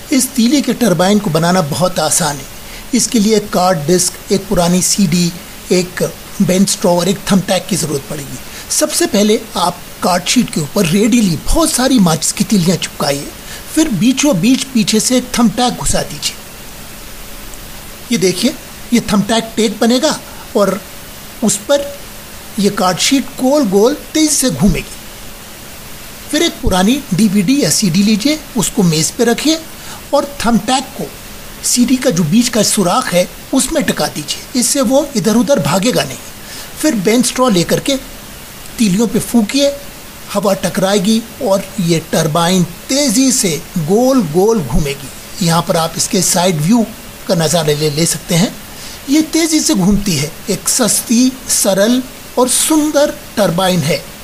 इस तीली के टरबाइन को बनाना बहुत आसान है। इसके लिए एक कार्ड डिस्क, एक पुरानी सीडी, एक बेंच स्ट्रॉ और एक थंब टैक की ज़रूरत पड़ेगी। सबसे पहले आप कार्ड शीट के ऊपर रेडियली बहुत सारी माचिस की तीलियाँ चिपकाइए, फिर बीचों बीच पीछे से एक थंब टैक घुसा दीजिए। ये देखिए, ये थंब टैक टेक बनेगा और उस पर यह कार्ड शीट गोल गोल तेजी से घूमेगी। फिर एक पुरानी डीवीडी या सीडी लीजिए, उसको मेज़ पे रखिए और थंब टैक को सीडी का जो बीच का सुराख है उसमें टिका दीजिए, इससे वो इधर उधर भागेगा नहीं। फिर बेंच स्ट्रॉ लेकर के तीलियों पे फूंकिए, हवा टकराएगी और ये टरबाइन तेज़ी से गोल गोल घूमेगी। यहाँ पर आप इसके साइड व्यू का नज़ारा ले सकते हैं। ये तेज़ी से घूमती है, एक सस्ती, सरल और सुंदर टरबाइन है।